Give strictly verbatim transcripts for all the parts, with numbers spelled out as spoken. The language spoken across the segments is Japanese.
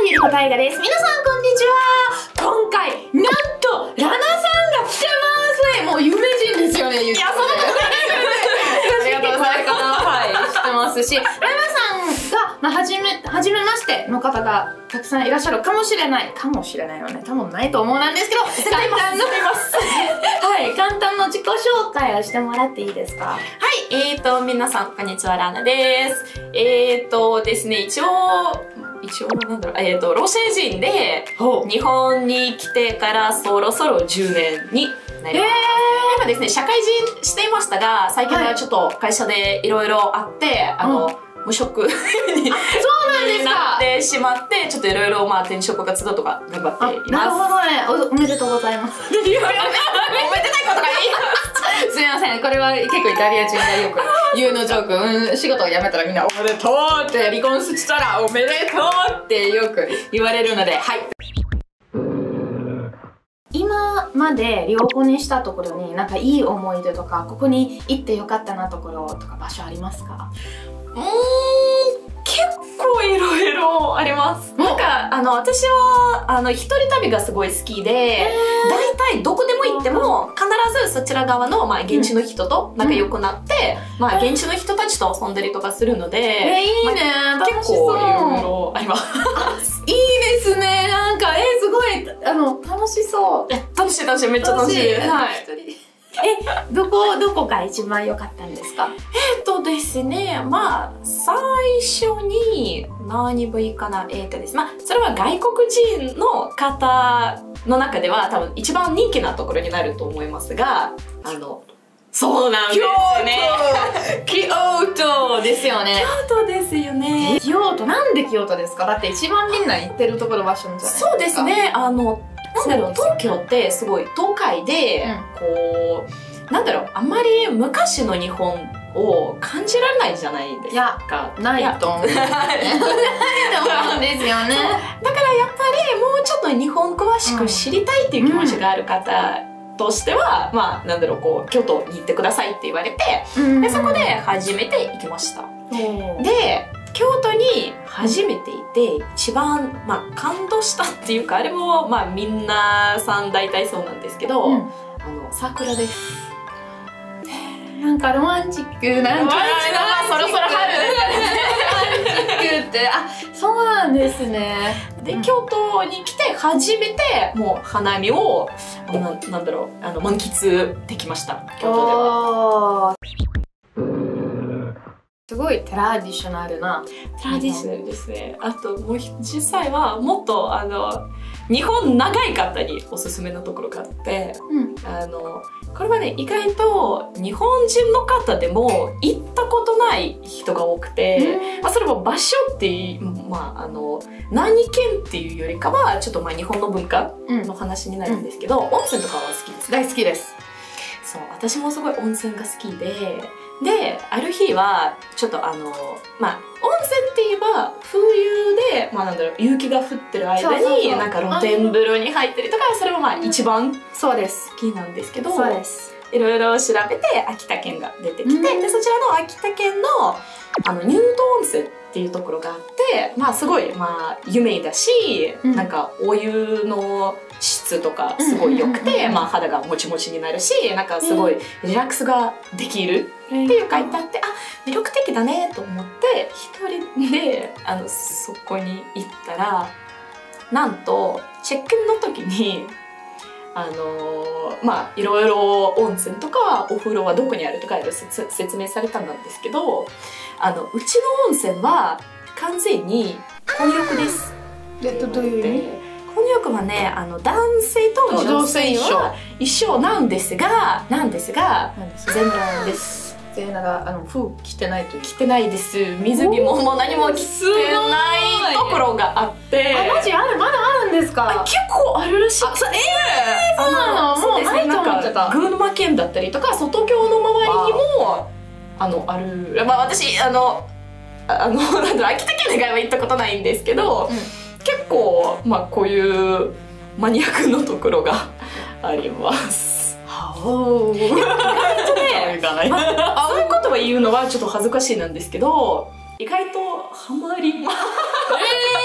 ゆりこたいがです。皆さんこんにちは。今回、なんと、ラナさんが来てます。もう有名人ですよね、ゆりこ。いや、そのことないですよね。ありがとうございます。はい、知ってますし、ラナさんが、まあ、はじめ、はじめましての方がたくさんいらっしゃるかもしれない。かもしれないよね。多分ないと思うんですけど、簡単の、はい、簡単の自己紹介をしてもらっていいですか？ はい、えーと、皆さん、こんにちは、ラナです。えーとですね、一応、一応なんだろう、えーと、ロシア人で、日本に来てからそろそろじゅうねんになります。今ですね、社会人していましたが、最近はちょっと会社でいろいろあって、あの、無職になってしまって、ちょっといろいろまあ転職活動とか頑張っています。 なるほどね。おめでとうございます。いやいや、おめでたいことがいい。 すみません、これは結構イタリア人がよく言うのジョーク。うん、仕事を辞めたらみんなおめでとうって、離婚したらおめでとうってよく言われるので、はい。今まで旅行にしたところになんかいい思い出とか、ここに行ってよかったなところとか場所ありますか？ うーん、結構いろいろあります。なんかあの私はあの一人旅がすごい好きで、大体どこでも行っても必ずそちら側のまあ現地の人と仲良くなって、うん、まあ現地の人たちと遊んだりとかするので、 えー、いいね、 まあ、結構いろいろあります。 いいですね。なんかえー、すごいあの楽しそう。 楽しい楽しい、めっちゃ楽しい。はい。 え、どこ、どこが一番良かったんですか？ えっとですね、まあ、最初に、何部位かな、えっとですね、まあ、それは外国人の方の中では多分一番人気なところになると思いますが、あの、そうなんですね。 京都ですよね。 京都ですよね。 京都、なんで京都ですか？だって一番みんな行ってるところ場所じゃないですか。 そうですね、あの、なんだろう、東京ってすごい東海で、うん、こう、なんだろう、あんまり昔の日本を感じられないじゃないですか。 いや、ないと思うんですよね。だからやっぱりもうちょっと日本詳しく知りたいっていう気持ちがある方としては、うん、まあ、なんだろう、こう、京都に行ってくださいって言われて、うん、で、そこで初めて行きました。で、京都に初めていて一番、まあ、感動したっていうか、あれも、まあ、みんなさん大体そうなんですけど、うん、あの桜です。 なんかロマンチックな、ロマンチック、 そろそろ春ですね。ロマンチックって、あ、そうなんですね。 で、京都に来て初めてもう花見をな、なんだろう、あの満喫できました。京都では。 すごいトラディショナルな。 トラディショナルですね。あともう実際はもっとあの日本長い方におすすめのところがあって、うん、あのこれはね、意外と日本人の方でも行ったことない人が多くて、うん、まあ、それも場所っていう、まあ、あの何県っていうよりかはちょっとまあ日本の文化の話になるんですけど、うん、温泉とかは好きですか？ 大好きです。 そう、私もすごい温泉が好きで、で、ある日は、ちょっとあの、まあ、温泉って言えば、冬で、まあなんだろう、雪が降ってる間に、なんか露天風呂に入ったりとか、それもまあ一番そうです。 好きなんですけど、 そうです。 いろいろ調べて、秋田県が出てきて、で、そちらの秋田県の、あの、乳頭温泉っていうところがあって、まあすごい、まあ、有名だし、うん、なんかお湯の質とかすごい良くて、まあ肌がもちもちになるし、なんかすごいリラックスができるっていう書いてあって、あ、魅力的だねと思って、一人で、あの、そこに行ったら、なんと、チェックインの時に、あのー、まあいろいろ温泉とかお風呂はどこにあるとかいろいろ説明されたんですけど、あのうちの温泉は完全に混浴です。 で、どういう意味？ 混浴はね、あの男性と女性は一緒なんですが、なんですが全裸です。 全裸、あの服着てないと着てないです。水着ももう何も着てないところがあって、 あ、マジある、まだあるんですか？ 結構あるらしい。 あ、そう、ええー、そうなの？もうないと思ってた。 群馬県だったりとか外京の周りにもあのある。まあ私あのあのなんだろう、秋田県以外は行ったことないんですけど、うん、結構まあこういうマニアックなところがあります。 おー、意外とね、まあ、そういうことは言うのはちょっと恥ずかしいなんですけど、意外とハマります。 えー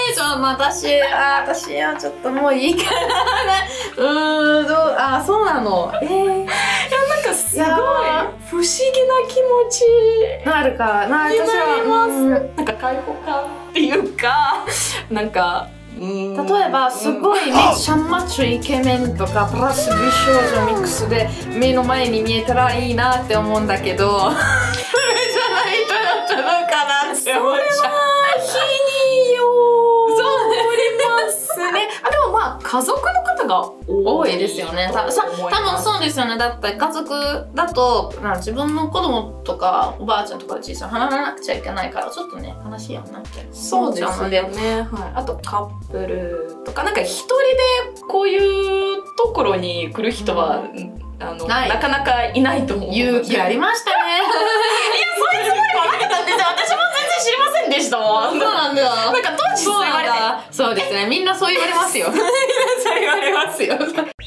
ちょ、まあ、私、あ、私はちょっともういいかな。うーん、どう、あ、そうなの。えー、いや、なんかすごい不思議な気持ちなるかな、私は、うん、 なんか開放感っていうか、なんか、 例えばすごいめっちゃマッチョイケメンとかプラス美少女ミックスで目の前に見えたらいいなって思うんだけど、それじゃないとどうかなって思っちゃう。 それは日によりますね。あ、でもまあ家族の方が多いですよね。た多分そうですよね。だって家族だと自分の子供とかおばあちゃんとか小さい話さなくちゃいけないからちょっとね話やんなって。 そうですよね。はい。あとカップルとかなんか一人でこういうところに来る人は、うん、あのなかなかいないと思う。 勇気ありましたね。いやそういうつもりはなかったんですよ。私も全然知りませんでしたもん。 そうなんだよ。 なんか当時そう言われて。 そうですね。みんなそう言われますよ。そう言われますよ。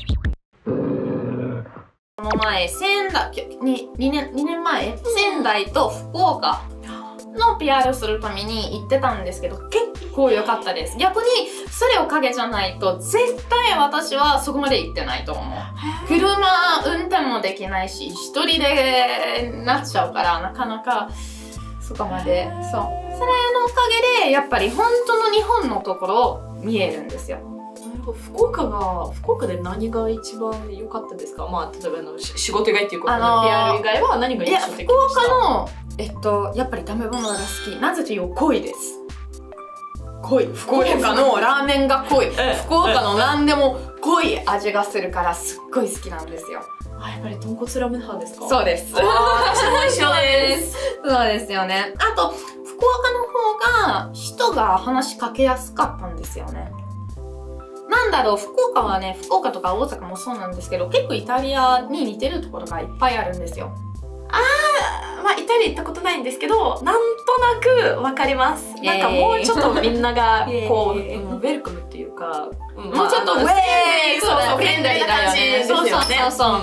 この前、仙台ににねんにねんまえ、仙台と福岡の ピーアール するために行ってたんですけど、結構良かったです。逆にそれを影じゃないと絶対私はそこまで行ってないと思う。車運転もできないし一人でなっちゃうからなかなかそこまで。そう、それのおかげでやっぱり本当の日本のところ見えるんですよ。 福岡が福岡で何が一番良かったですか？まあ例えばの仕事以外っていうことで、あのー、ピーアール 以外は何が印象的でした？ 福岡のえっとやっぱり食べ物が好き。なぜというと濃いです。濃い。福岡のラーメンが濃い。福岡の何でも濃い味がするからすっごい好きなんですよ。 あ、やっぱり豚骨ラーメン派ですか？ そうです。 私も一緒です。 そうですよね。あと福岡の方が人が話しかけやすかったんですよね。なんだろう、福岡はね、福岡とか大阪もそうなんですけど、結構イタリアに似てるところがいっぱいあるんですよ。 あー、まあイタリア行ったことないんですけど、なんとなくわかります。なんかもうちょっとみんながこう、ウェルカムっていうか、 もうちょっとウェーイ、そうそう、フレンダリーだよね。そうそうそうそう。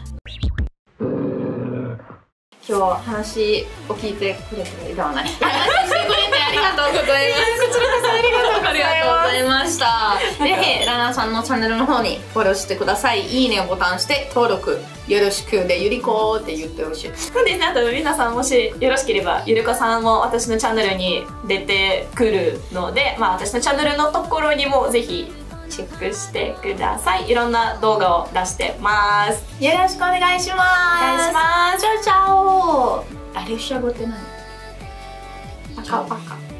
今日話を聞いてくれてではない。話してくれてありがとうございます。こちらこそありがとうございました。ぜひラナさんのチャンネルの方にフォローしてください。いいねをボタンして登録よろしくでゆりこって言ってほしい。 そうですね。あと皆さんもしよろしければゆりこさんも私のチャンネルに出てくるので、まあ私のチャンネルのところにもぜひチェックしてください。いろんな動画を出してます。 よろしくお願いします。お願いします。 チャオチャオ。アレシア語って何？ パカパカ。